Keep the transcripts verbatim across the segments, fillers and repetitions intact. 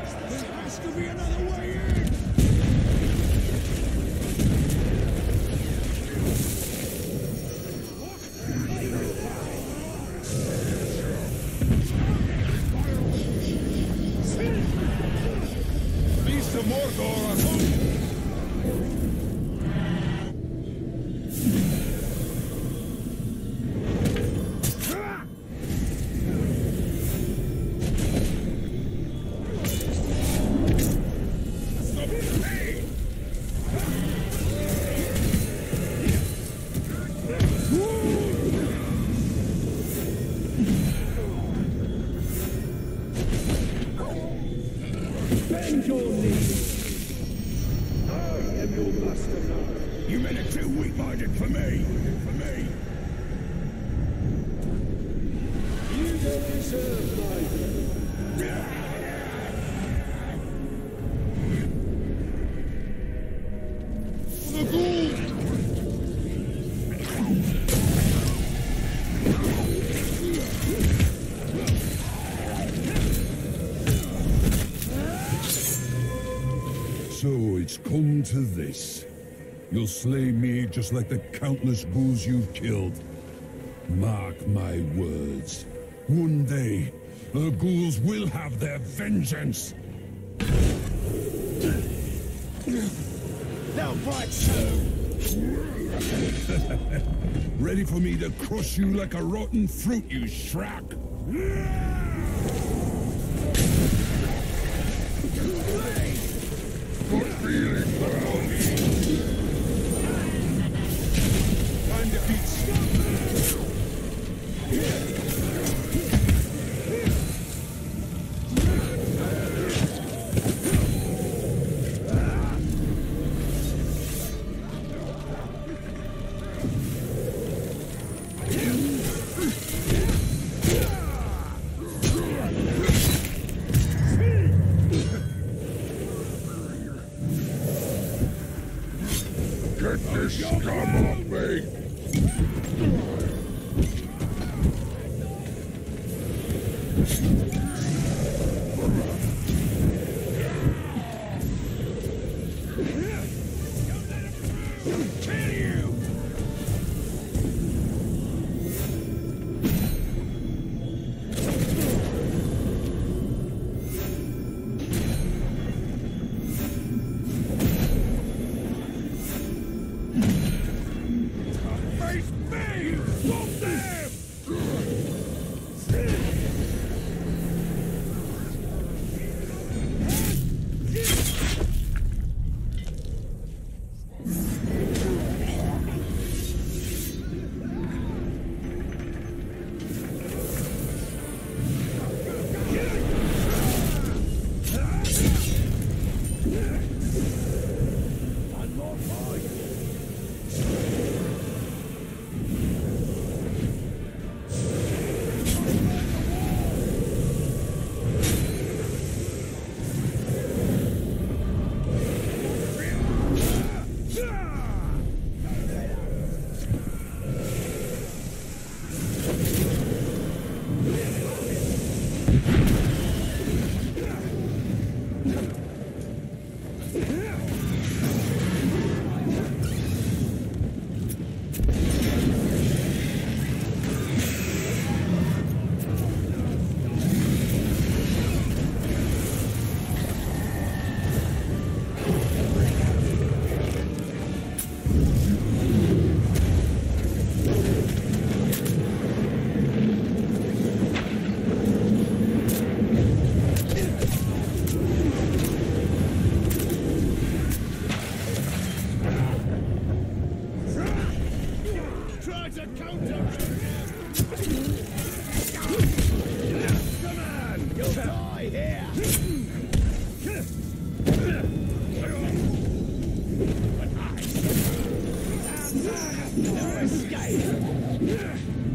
There has to be another way in! Beast of Mordor are home! You men are too weak-minded for me! For me! You don't deserve life! The ghoul! So it's come to this. You'll slay me just like the countless ghouls you've killed. Mark my words. One day, the ghouls will have their vengeance. They'll bite soon. Ready for me to crush you like a rotten fruit, you shrug. Good feeling around me. Time to beat stuff. Get this scum off me! Kill you! Face me! Stop them! One more fight. Try to counter! Come on! You'll die here! No escape!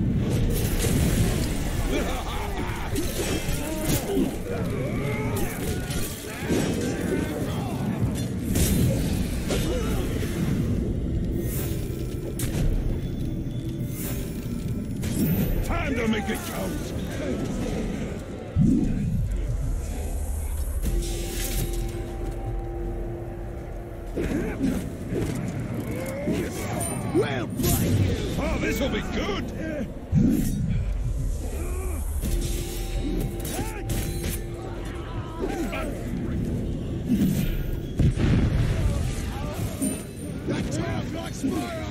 Time to make it count! We'll break you! Oh, this'll be good! That tower's like fire!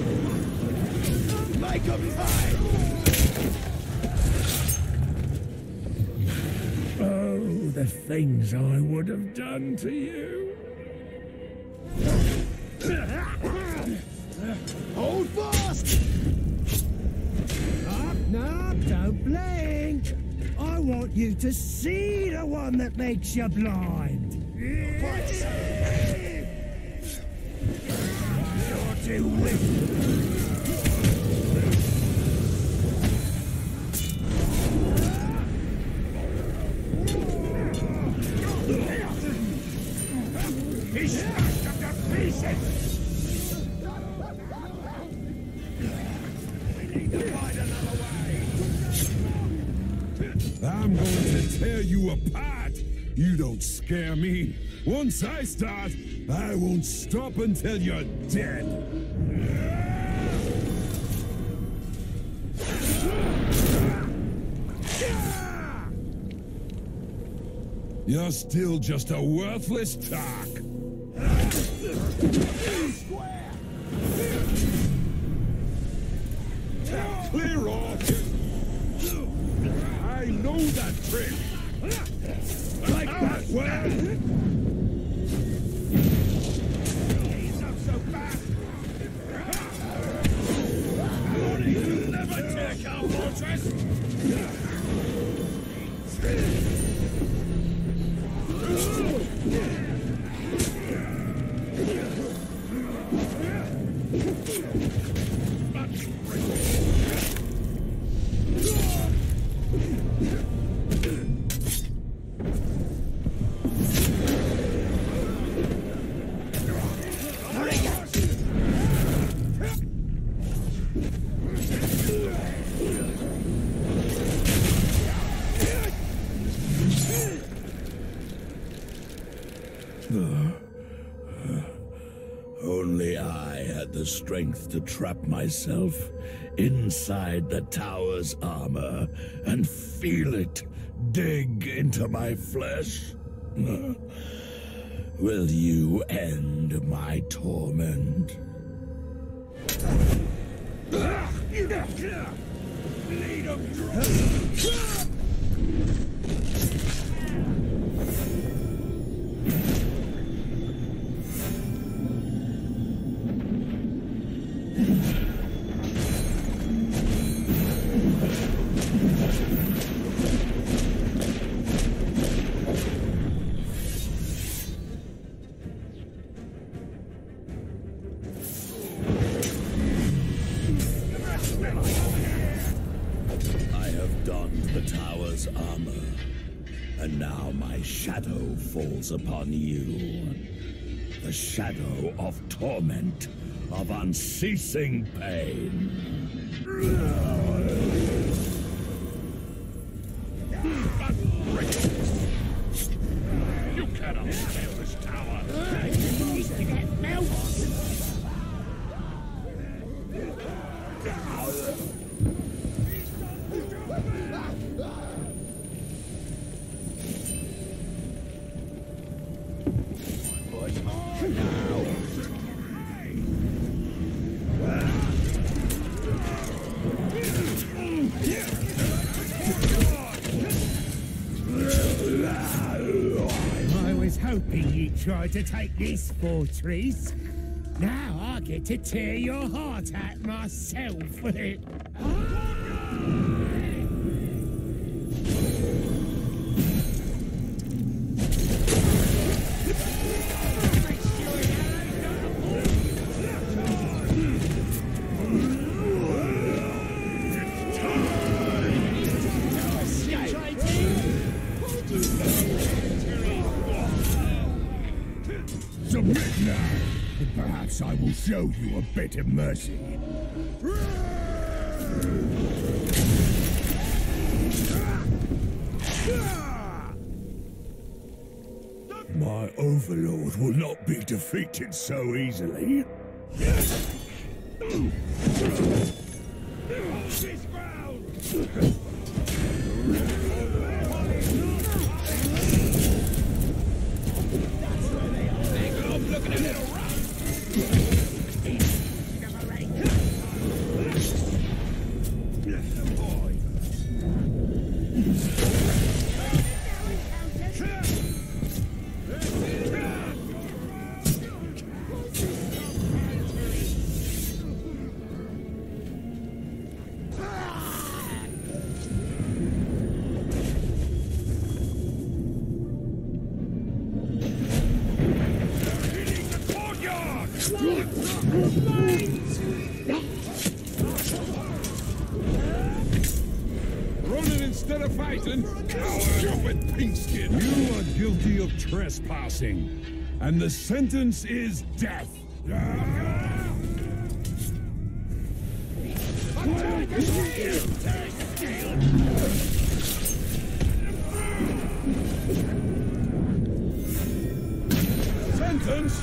Make them pay! Oh, the things I would have done to you. Hold fast! Up, no, don't blink. I want you to see the one that makes you blind. You're too weak. He's smashed up to pieces! We need to find another way! I'm going to tear you apart! You don't scare me! Once I start, I won't stop until you're dead! You're still just a worthless talk! Clear off! I know that trick! Like that way! He's up so fast! Warning, you'll never take our fortress! Only I had the strength to trap myself inside the tower's armor and feel it dig into my flesh. Will you end my torment? Lead him I have donned the tower's armor, and now my shadow falls upon you. The shadow of torment, of unceasing pain. You cannot scale this tower! It needs to get melted. I was hoping you'd try to take this fortress. Now I get to tear your heart out myself. Submit now, and perhaps I will show you a bit of mercy. The My overlord will not be defeated so easily. Running instead of fighting? Coward! Stupid pink-skin! You are guilty of trespassing, and the sentence is death. Sentence?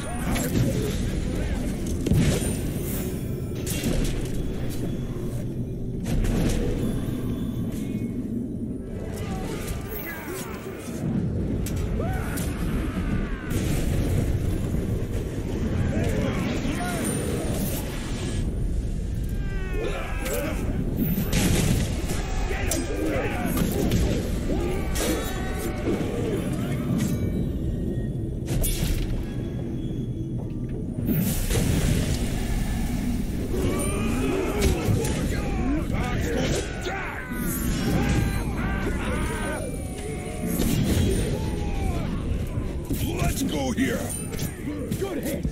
Let's go here! Good hit!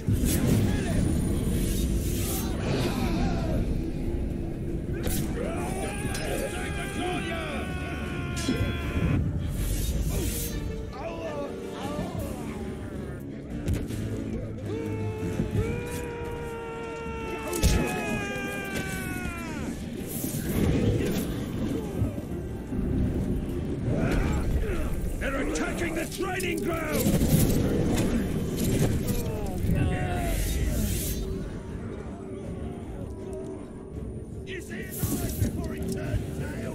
They're attacking the training ground! You see his eyes before he turns tail!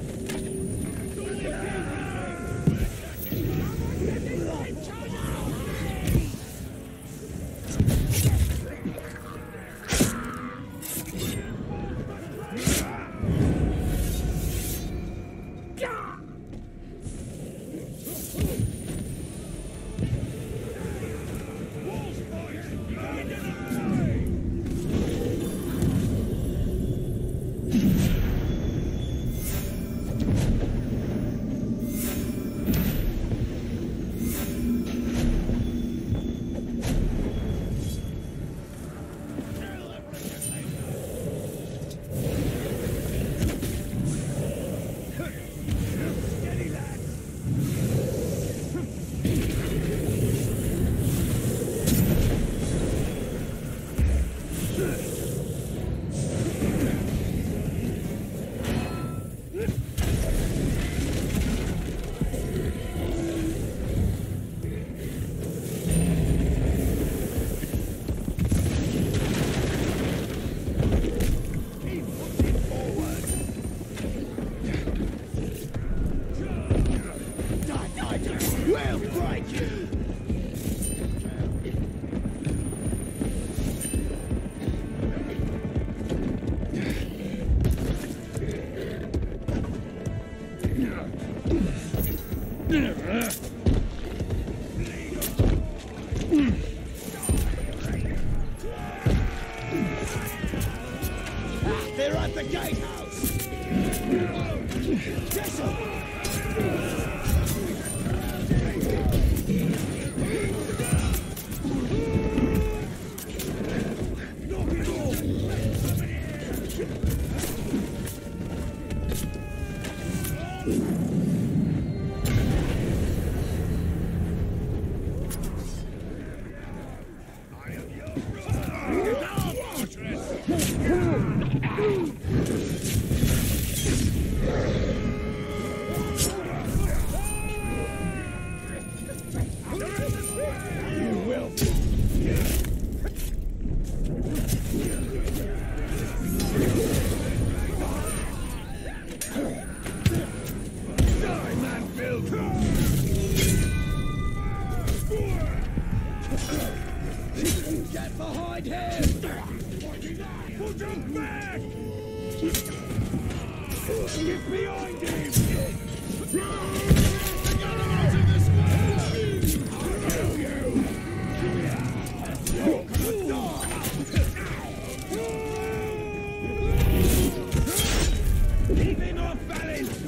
We'll break you! They're at the gatehouse! This'll... You will. Die, man, Bill! Get behind him! Put him back! Get behind him! Get out of this way! Leaving off balance!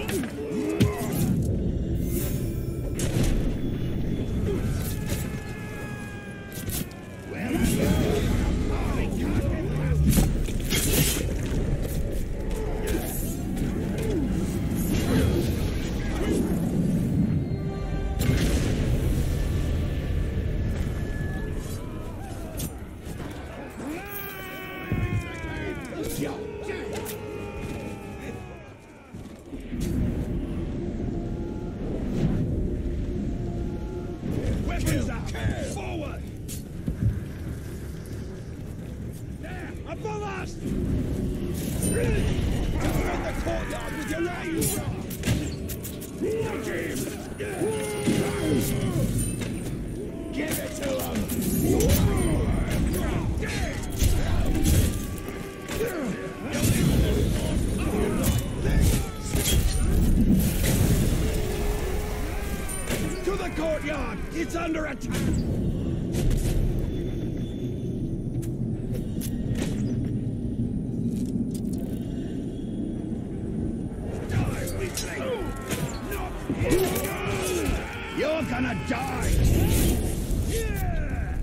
Weapons up! Forward! There! Above us! In the courtyard with your knives! Watch him! Give it to him! To the courtyard! It's under attack! Die, weakling! You're gonna die! Yeah!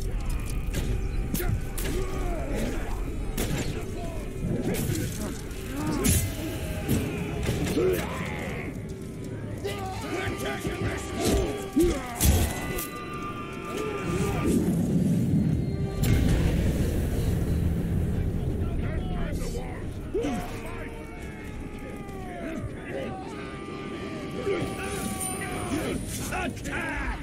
Attack!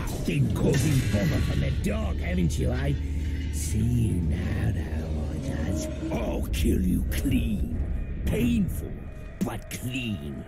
Been causing bother from the dog, haven't you, eh? See you now, though, it! I'll kill you clean. Painful, but clean.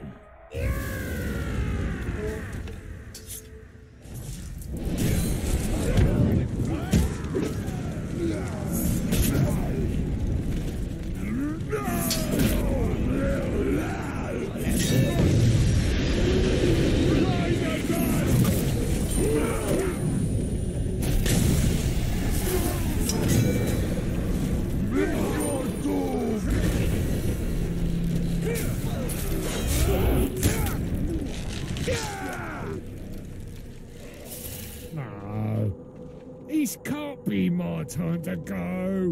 No, this can't be my time to go.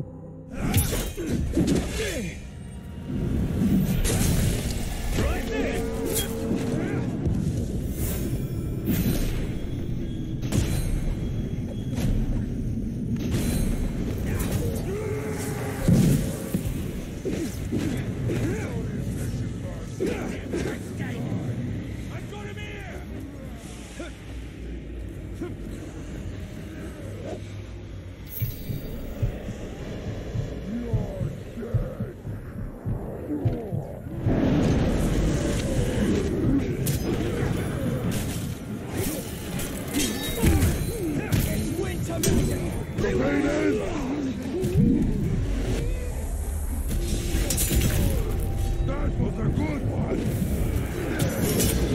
Right there. I've got him here! That was a good one!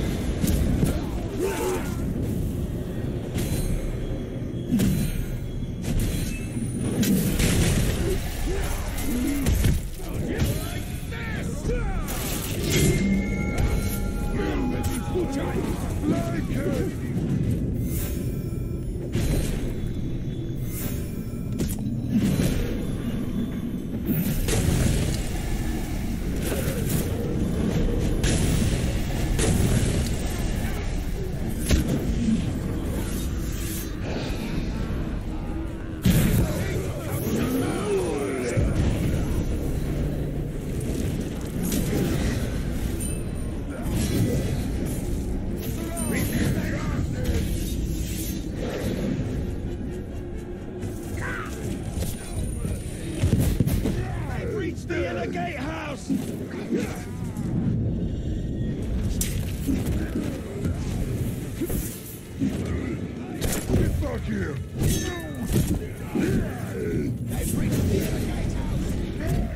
Like it! The inner gatehouse! Get back here! They've reached the inner gatehouse!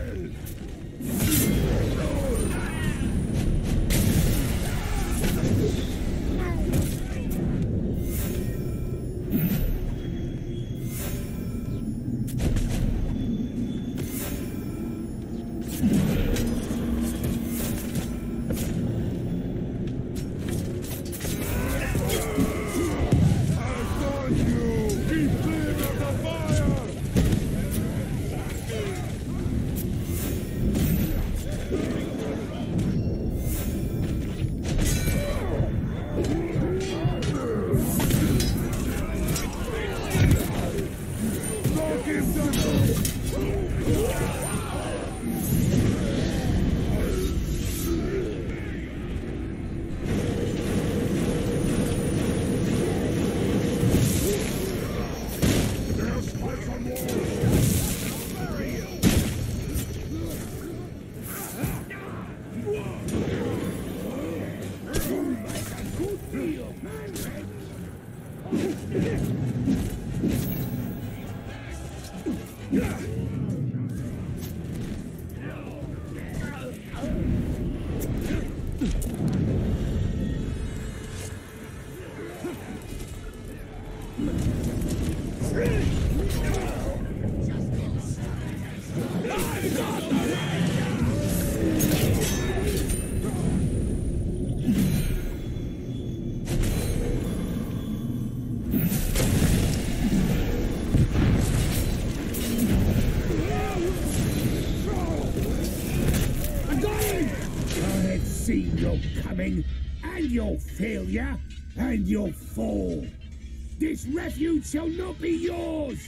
Seen your coming, and your failure, and your fall. This refuge shall not be yours!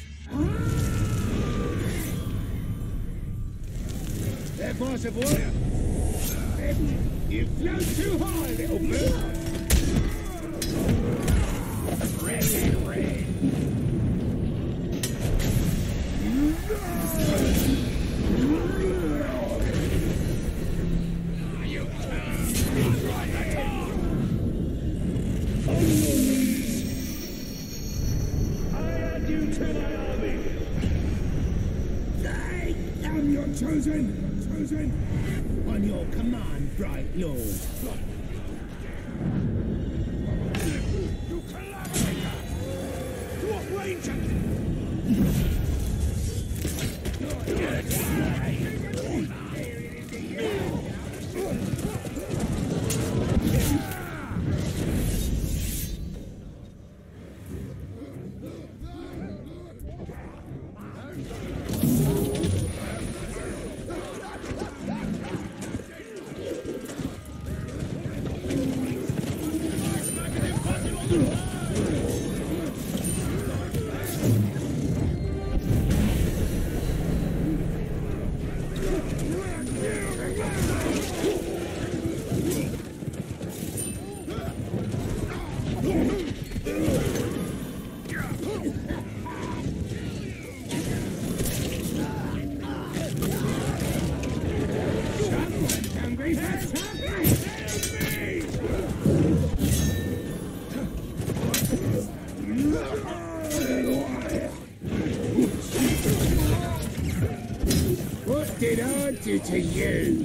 There, Master Warrior! You flew too high, little bird! Red and red! Chosen! Chosen! On your command, Bright Lord. You collaborator! What ranger? What did I do to you?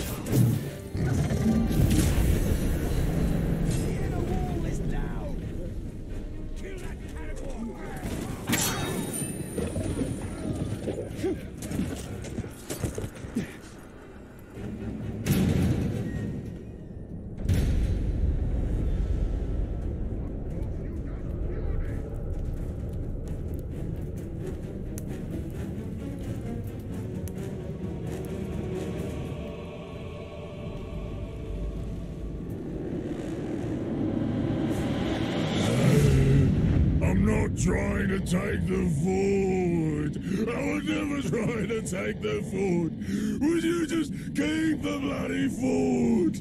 I'm not trying to take the fort. I was never trying to take the fort. Would you just keep the bloody fort?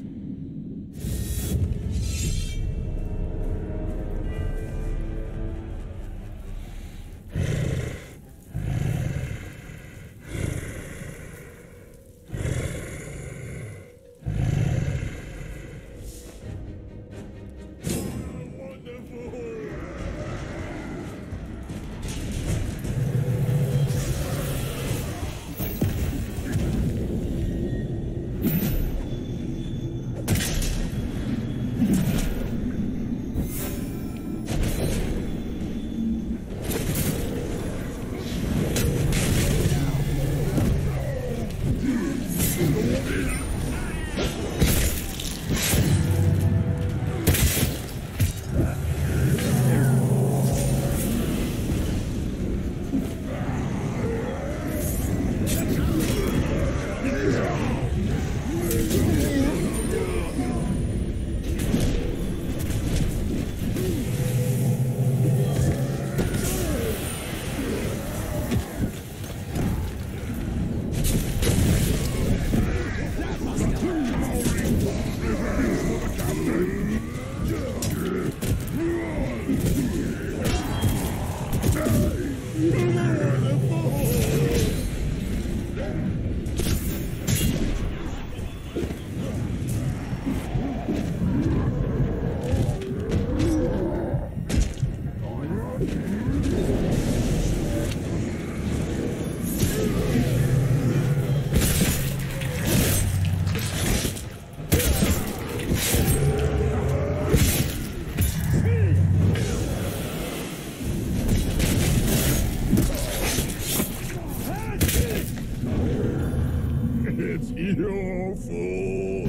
It's your fault.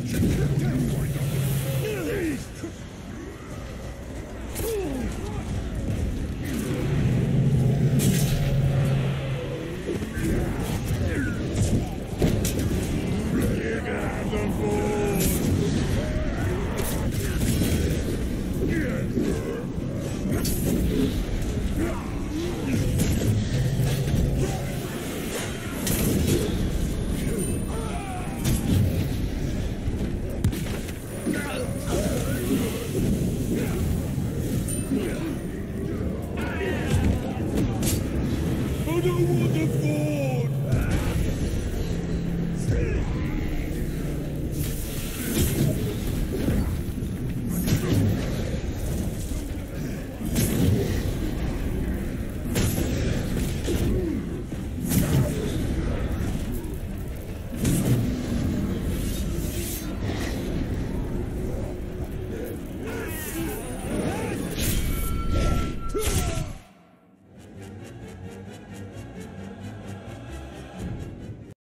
I don't want the